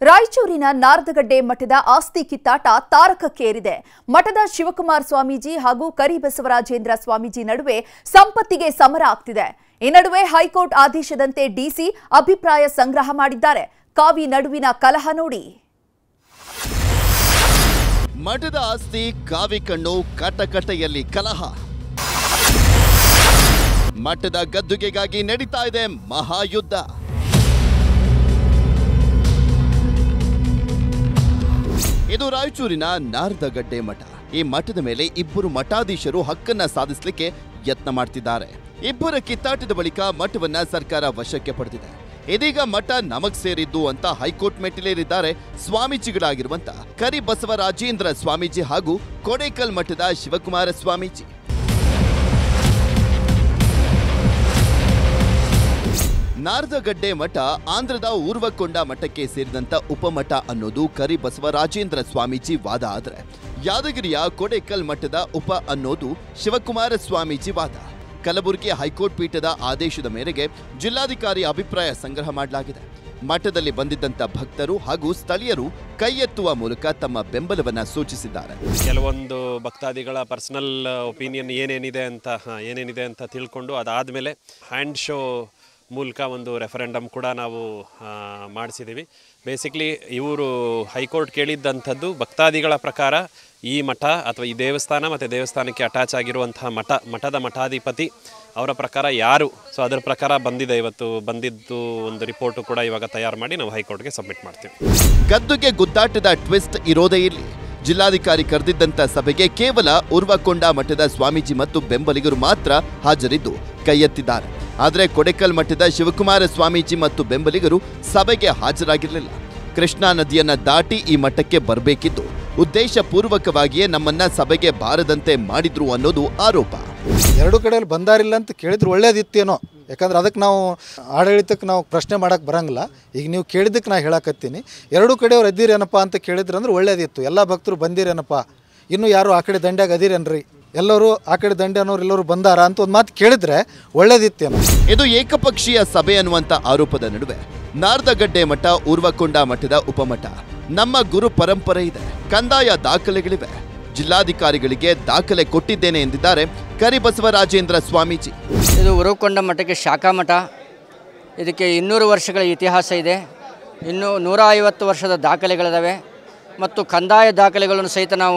ರಾಯಚೂರಿನ ನಾರದಗಡ್ಡೆ ಮಠದ ಆಸ್ತಿ ಕಿತ್ತಾಟ ತಾರಕಕ್ಕೇರಿದೆ. ಮಠದ ಶಿವಕುಮಾರ ಸ್ವಾಮೀಜಿ ಹಾಗೂ ಕರಿಬಸವರಾಜೇಂದ್ರ ಸ್ವಾಮೀಜಿ ನಡುವೆ ಸಂಪತ್ತಿಗೆ ಸಮರ ಆಗ್ತಿದೆ. ಈ ನಡುವೆ ಹೈಕೋರ್ಟ್ ಆದೇಶದಂತೆ ಡಿಸಿ ಅಭಿಪ್ರಾಯ ಸಂಗ್ರಹ ಮಾಡಿದ್ದಾರೆ. ಕಾವಿ ನಡುವಿನ ಕಲಹ ನೋಡಿ. ಮಠದ ಆಸ್ತಿ ಕಾವಿ ಕಣ್ಣು ಕಟಕಟೆಯಲ್ಲಿ ಕಲಹ. ಮಠದ ಗದ್ದುಗೆಗಾಗಿ ನಡೀತಾ ಇದೆ ಮಹಾಯುದ್ಧ. ಇದು ರಾಯಚೂರಿನ ನಾರದಗಡ್ಡೆ ಮಠ. ಈ ಮಠದ ಮೇಲೆ ಇಬ್ಬರು ಮಠಾಧೀಶರು ಹಕ್ಕನ್ನ ಸಾಧಿಸಲಿಕ್ಕೆ ಯತ್ನ ಮಾಡ್ತಿದ್ದಾರೆ. ಇಬ್ಬರ ಕಿತ್ತಾಟದ ಬಳಿಕ ಮಠವನ್ನ ಸರ್ಕಾರ ವಶಕ್ಕೆ ಪಡೆದಿದೆ. ಇದೀಗ ಮಠ ನಮಗ್ ಸೇರಿದ್ದು ಅಂತ ಹೈಕೋರ್ಟ್ ಮೆಟ್ಟಿಲೇರಿದ್ದಾರೆ ಸ್ವಾಮೀಜಿಗಳಾಗಿರುವಂತ ಕರಿಬಸವರಾಜೇಂದ್ರ ಸ್ವಾಮೀಜಿ ಹಾಗೂ ಕೊಡೇಕಲ್ ಮಠದ ಶಿವಕುಮಾರ ಸ್ವಾಮೀಜಿ. ನಾರದಗಡ್ಡೆ ಮಠ ಆಂಧ್ರದ ಊರ್ವಕೊಂಡ ಮಠಕ್ಕೆ ಸೇರಿದಂತ ಉಪಮಠ ಅನ್ನೋದು ಕರಿಬಸವರಾಜೇಂದ್ರ ಸ್ವಾಮೀಜಿ ವಾದ ಆದ್ರೆ, ಯಾದಗಿರಿಯ ಕೊಡೇಕಲ್ ಮಠದ ಉಪ ಅನ್ನೋದು ಶಿವಕುಮಾರ ಸ್ವಾಮೀಜಿ ವಾದ. ಕಲಬುರಗಿ ಹೈಕೋರ್ಟ್ ಪೀಠದ ಆದೇಶದ ಮೇರೆಗೆ ಜಿಲ್ಲಾಧಿಕಾರಿ ಅಭಿಪ್ರಾಯ ಸಂಗ್ರಹ ಮಾಡಲಾಗಿದೆ. ಮಠದಲ್ಲಿ ಬಂದಿದ್ದಂತ ಭಕ್ತರು ಹಾಗೂ ಸ್ಥಳೀಯರು ಕೈ ಎತ್ತುವ ಮೂಲಕ ತಮ್ಮ ಬೆಂಬಲವನ್ನ ಸೂಚಿಸಿದ್ದಾರೆ. ಕೆಲವೊಂದು ಭಕ್ತಾದಿಗಳ ಪರ್ಸನಲ್ ಒಪಿನಿಯನ್ ಏನೇನಿದೆ ಅಂತ ತಿಳ್ಕೊಂಡು ಅದಾದಮೇಲೆ ಹ್ಯಾಂಡ್ ಶೋ ಮೂಲಕ ಒಂದು ರೆಫರೆಂಡಮ್ ಕೂಡ ನಾವು ಮಾಡಿಸಿದ್ದೀವಿ. ಬೇಸಿಕ್ಲಿ ಇವರು ಹೈಕೋರ್ಟ್ ಕೇಳಿದ್ದಂಥದ್ದು ಭಕ್ತಾದಿಗಳ ಪ್ರಕಾರ ಈ ಮಠ ಅಥವಾ ಈ ದೇವಸ್ಥಾನ ಮತ್ತು ದೇವಸ್ಥಾನಕ್ಕೆ ಅಟ್ಯಾಚ್ ಆಗಿರುವಂತಹ ಮಠದ ಮಠಾಧಿಪತಿ ಅವರ ಪ್ರಕಾರ ಯಾರು, ಸೊ ಅದರ ಪ್ರಕಾರ ಇವತ್ತು ಬಂದಿದ್ದು ಒಂದು ರಿಪೋರ್ಟು ಕೂಡ ಇವಾಗ ತಯಾರು ಮಾಡಿ ನಾವು ಹೈಕೋರ್ಟ್ಗೆ ಸಬ್ಮಿಟ್ ಮಾಡ್ತೀವಿ. ಗದ್ದುಗೆ ಗುದ್ದಾಟದ ಟ್ವಿಸ್ಟ್ ಇರೋದೇ ಇಲ್ಲಿ. ಜಿಲ್ಲಾಧಿಕಾರಿ ಕರೆದಿದ್ದಂಥ ಸಭೆಗೆ ಕೇವಲ ಊರ್ವಕೊಂಡ ಮಠದ ಸ್ವಾಮೀಜಿ ಮತ್ತು ಬೆಂಬಲಿಗರು ಮಾತ್ರ ಹಾಜರಿದ್ದು ಕೈ ಎತ್ತಿದ್ದಾರೆ. ಆದರೆ ಕೊಡೇಕಲ್ ಮಠದ ಶಿವಕುಮಾರ ಸ್ವಾಮೀಜಿ ಮತ್ತು ಬೆಂಬಲಿಗರು ಸಭೆಗೆ ಹಾಜರಾಗಿರಲಿಲ್ಲ. ಕೃಷ್ಣಾ ನದಿಯನ್ನ ದಾಟಿ ಈ ಮಠಕ್ಕೆ ಬರಬೇಕಿದ್ದು ಉದ್ದೇಶಪೂರ್ವಕವಾಗಿಯೇ ನಮ್ಮನ್ನ ಸಭೆಗೆ ಬಾರದಂತೆ ಮಾಡಿದ್ರು ಅನ್ನೋದು ಆರೋಪ. ಎರಡು ಕಡೆಯಲ್ಲಿ ಬಂದಾರಿಲ್ಲ ಅಂತ ಕೇಳಿದ್ರು ಒಳ್ಳೇದಿತ್ತೇನೋ, ಯಾಕಂದ್ರೆ ಅದಕ್ಕೆ ನಾವು ಆಡಳಿತಕ್ಕೆ ನಾವು ಪ್ರಶ್ನೆ ಮಾಡಕ್ಕೆ ಬರಂಗಿಲ್ಲ. ಈಗ ನೀವು ಕೇಳಿದ್ದಕ್ಕೆ ನಾ ಹೇಳಕತ್ತೀನಿ, ಎರಡು ಕಡೆಯವ್ರು ಅದ್ದೀರೇನಪ್ಪ ಅಂತ ಕೇಳಿದ್ರು ಅಂದ್ರೆ ಒಳ್ಳೇದಿತ್ತು. ಎಲ್ಲ ಭಕ್ತರು ಬಂದಿರೇನಪ್ಪ, ಇನ್ನೂ ಯಾರು ಆ ಕಡೆ ದಂಡ್ಯಾಗ ಅದಿರೇನ್ರಿ, ಎಲ್ಲರೂ ಆ ಕಡೆ ದಂಡೆ ಅನ್ನೋರು ಎಲ್ಲರೂ ಬಂದಾರ ಅಂತ ಒಂದು ಮಾತು ಕೇಳಿದ್ರೆ ಒಳ್ಳೇದಿತ್ತೇನೋ. ಇದು ಏಕಪಕ್ಷೀಯ ಸಭೆ ಅನ್ನುವಂಥ ಆರೋಪದ ನಡುವೆ ನಾರದಗಡ್ಡೆ ಮಠ ಊರ್ವಕೊಂಡ ಮಠದ ಉಪಮಠ ನಮ್ಮ ಗುರು ಪರಂಪರೆ ಇದೆ, ಕಂದಾಯ ದಾಖಲೆಗಳಿವೆ, ಜಿಲ್ಲಾಧಿಕಾರಿಗಳಿಗೆ ದಾಖಲೆ ಕೊಟ್ಟಿದ್ದೇನೆ ಎಂದಿದ್ದಾರೆ ಕರಿಬಸವರಾಜೇಂದ್ರ ಸ್ವಾಮೀಜಿ. ಇದು ಊರ್ವಕೊಂಡ ಮಠಕ್ಕೆ ಶಾಖಾ ಮಠ. ಇದಕ್ಕೆ 200 ವರ್ಷಗಳ ಇತಿಹಾಸ ಇದೆ. ಇನ್ನೂ 150 ವರ್ಷದ ದಾಖಲೆಗಳಿದ್ದಾವೆ ಮತ್ತು ಕಂದಾಯ ದಾಖಲೆಗಳನ್ನು ಸಹಿತ ನಾವು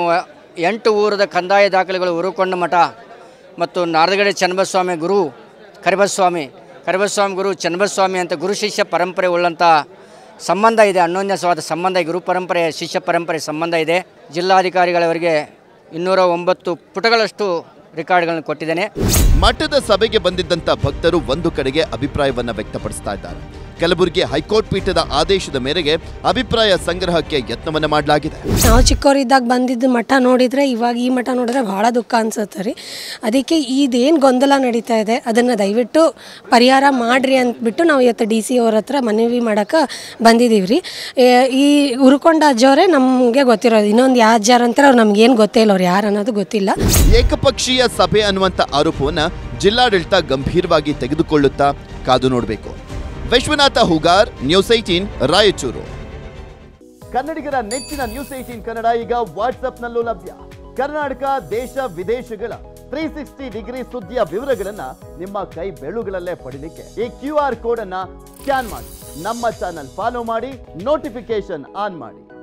8 ಊರದ ಕಂದಾಯ ದಾಖಲೆಗಳು ಊರ್ವಕೊಂಡ ಮಠ ಮತ್ತು ನಾರದಗಡ್ಡೆ ಚನ್ನಬಸಸ್ವಾಮಿ ಗುರು ಕರಿಬಸಸ್ವಾಮಿ ಗುರು ಚನ್ನಬಸಸ್ವಾಮಿ ಅಂತ ಗುರು ಶಿಷ್ಯ ಪರಂಪರೆ ಉಳ್ಳಂಥ ಸಂಬಂಧ ಇದೆ. ಅನ್ಯೋನ್ಯವಾದ ಸಂಬಂಧ, ಗುರು ಪರಂಪರೆ ಶಿಷ್ಯ ಪರಂಪರೆ ಸಂಬಂಧ ಇದೆ. ಜಿಲ್ಲಾಧಿಕಾರಿಗಳವರಿಗೆ 209 ಪುಟಗಳಷ್ಟು ರೆಕಾರ್ಡ್ಗಳನ್ನು ಕೊಟ್ಟಿದ್ದೇನೆ. ಮಠದ ಸಭೆಗೆ ಬಂದಿದ್ದಂಥ ಭಕ್ತರು ಒಂದು ಕಡೆಗೆ ಅಭಿಪ್ರಾಯವನ್ನ ವ್ಯಕ್ತಪಡಿಸ್ತಾ ಇದ್ದಾರೆ. ಕಲಬುರಗಿ ಹೈಕೋರ್ಟ್ ಪೀಠದ ಆದೇಶದ ಮೇರೆಗೆ ಅಭಿಪ್ರಾಯ ಸಂಗ್ರಹಕ್ಕೆ ಯತ್ನವನ್ನ ಮಾಡಲಾಗಿದೆ. ನಾವು ಚಿಕ್ಕವರಿದ್ದಾಗ ಬಂದಿದ್ದ ಮಠ ನೋಡಿದ್ರೆ ಇವಾಗ ಈ ಮಠ ನೋಡಿದ್ರೆ ಬಹಳ ದುಃಖ ಅನ್ಸುತ್ತೆ ರೀ. ಅದಕ್ಕೆ ಇದೇನು ಗೊಂದಲ ನಡೀತಾ ಇದೆ ಅದನ್ನು ದಯವಿಟ್ಟು ಪರಿಹಾರ ಮಾಡ್ರಿ ಅಂದ್ಬಿಟ್ಟು ನಾವು ಇವತ್ತು DC ಅವ್ರ ಹತ್ರ ಮನವಿ ಮಾಡೋಕೆ ಬಂದಿದ್ದೀವಿ ರೀ. ಈ ಊರ್ವಕೊಂಡ ಅಜ್ಜವರೇ ನಮಗೆ ಗೊತ್ತಿರೋದು, ಇನ್ನೊಂದು ಯಾವ ಅಜ್ಜಾರ ಅಂತಾರೆ ಅವ್ರು ನಮ್ಗೇನು ಗೊತ್ತೇ ಇಲ್ಲ, ಅವ್ರು ಯಾರು ಅನ್ನೋದು ಗೊತ್ತಿಲ್ಲ. ಏಕಪಕ್ಷೀಯ ಸಭೆ ಅನ್ನುವಂಥ ಆರೋಪವನ್ನ ಜಿಲ್ಲಾಡಳಿತ ಗಂಭೀರವಾಗಿ ತೆಗೆದುಕೊಳ್ಳುತ್ತಾ ಕಾದು ನೋಡಬೇಕು. ವಿಶ್ವನಾಥ ಹುಗಾರ್, ನ್ಯೂಸ್ 18 ರಾಯಚೂರು. ಕನ್ನಡಿಗರ ನೆಚ್ಚಿನ ನ್ಯೂಸ್ 18 ಕನ್ನಡ ಈಗ ವಾಟ್ಸ್ಆಪ್ನಲ್ಲೂ ಲಭ್ಯ. ಕರ್ನಾಟಕ, ದೇಶ ವಿದೇಶಗಳ 360 ಡಿಗ್ರಿ ಸುದ್ದಿಯ ವಿವರಗಳನ್ನ ನಿಮ್ಮ ಕೈ ಬೆರಳುಗಳಲ್ಲೇ ಪಡಿಲಿಕ್ಕೆ ಈ QR ಕೋಡ್ ಅನ್ನ ಸ್ಕ್ಯಾನ್ ಮಾಡಿ, ನಮ್ಮ ಚಾನಲ್ ಫಾಲೋ ಮಾಡಿ, ನೋಟಿಫಿಕೇಶನ್ ಆನ್ ಮಾಡಿ.